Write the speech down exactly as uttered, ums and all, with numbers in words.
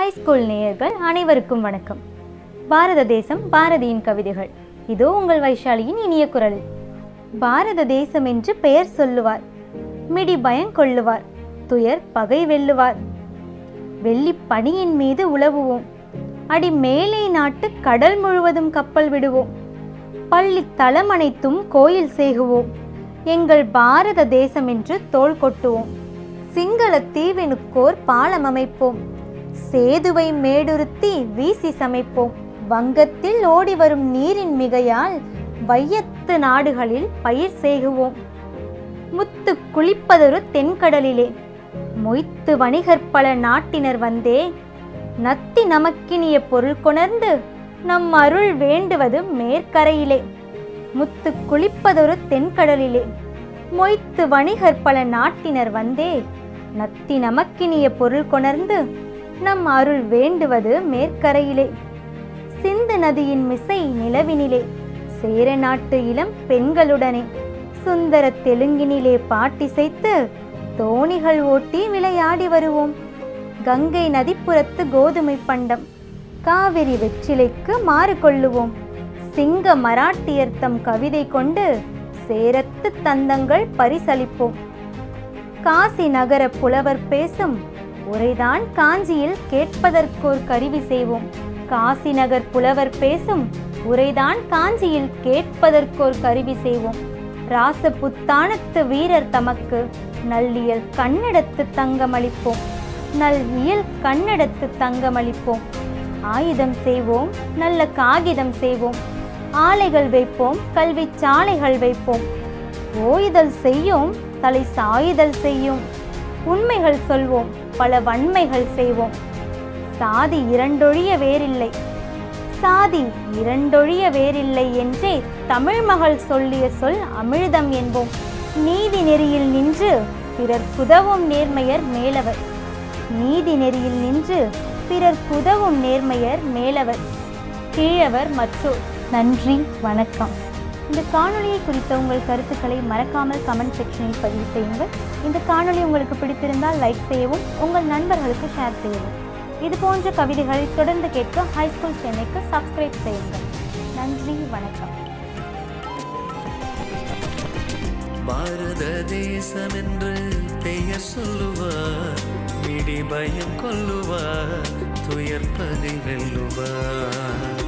High school நேயர்கள் அனைவருக்கும் வணக்கம். பாரத தேசம் பாரதியின் கவிதைகள் இதோ உங்கள் வைஷாலியின் இனிய குரலில். பாரத தேசம் என்று பெயர் சொல்லுவார், மிடி பயம் கொள்ளுவார், துயர் பகை வெல்லுவார். வெள்ளி பனியின் மீது உலவுவோம், அடி மேலை நாட்டு கடல் முழுவதும் கப்பல் விடுவோம். பள்ளி தலம் அனைத்தும் கோயில் சேகுவோம், எங்கள் பாரத தேசம் என்று தோள் கொட்டுவோம். சிங்கள தீவினுக்கோர் பாலம் அமைப்போம், சேதுவை மேடுருத்தி வீசி சமைப்போம். வங்கத்தில் ஓடி வரும் நீரின் மிகையால் வையத்து நாடுகளில் பயிர் சேகுவோம். முத்து குளிப்பதொரு தென்கடலிலே, மொய்த்து வணிகர் பல நாட்டினர் வந்தே. நத்தி நமக்கினிய பொருள் கொணர்ந்து நம் அருள் வேண்டுவது மேற்கரையிலே. முத்து குளிப்பதொரு தென்கடலிலே, மொய்த்து வணிகர் பல நாட்டினர் வந்தே. நத்தி நமக்கினிய பொருள் கொணர்ந்து நம் அருள் வேண்டுவது மேற்கரையிலே. சிந்து நதியின் மிசை நிலவினிலே, சேர நாட்டு இளம் பெண்களுடனே. சுந்தர தெலுங்கினிலே பாட்டிசைத்து தோணிகள் ஓட்டி விளையாடி வருவோம். கங்கை நதிப்புறத்து கோதுமை பண்டம், காவிரி வெற்றிலைக்கு மாறு கொள்ளுவோம். சிங்க மராட்டியர் தம் கவிதை கொண்டு சேரத்து தந்தங்கள் பரிசளிப்போம். காசி நகர புலவர் பேசும் உரைதான் காஞ்சியில் கேட்பதற்கோர் கருவி செய்வோம். காசி நகர் புலவர் பேசும் உரைதான் காஞ்சியில் கேட்பதற்கோர் கருவி செய்வோம். ராச புத்தானத்து வீரர் தமக்கு நல்லியல் கண்ணெடுத்து தங்கமளிப்போம். நல் இயல் கண்ணெடுத்து தங்கமளிப்போம். ஆயுதம் செய்வோம், நல்ல காகிதம் செய்வோம். ஆலைகள் வைப்போம், கல்வி சாலைகள் வைப்போம். ஓயுதல் செய்யும், தலை சாயுதல் செய்யும். உண்மைகள் சொல்வோம், பல வன்மைகள் செய்வோம். சாதி இரண்டொழிய வேறில்லை, சாதி இரண்டொழிய வேறில்லை என்றே தமிழ் மகள் சொல்லிய சொல் அமிழ்தம் என்போம். நீதி நெறியில் நின்று பிறர் குதவும் நேர்மையர் மேலவர். நீதி நெறியில் நின்று பிறர் குதவும் நேர்மையர் மேலவர், கீழவர் மற்றோர். நன்றி, வணக்கம். இந்த காணொலியை குறித்த உங்கள் கருத்துக்களை மறக்காமல் கமெண்ட் செக்ஷனில் பதிவு செய்யுங்கள். இந்த காணொலி உங்களுக்கு பிடித்திருந்தால் லைக் செய்யவும், உங்கள் நண்பர்களுக்கு ஷேர் செய்யவும். இது போன்ற கவிதைகளை தொடர்ந்து கேட்க ஹைஸ்கூல் சென்னைக்கு சப்ஸ்கிரைப் செய்யுங்கள். நன்றி, வணக்கம். பாரத தேசம் என்று பெயர் சொல்லுவார், மிடி பயம் கொள்ளுவார், துயர் பகை வெல்லுவார்.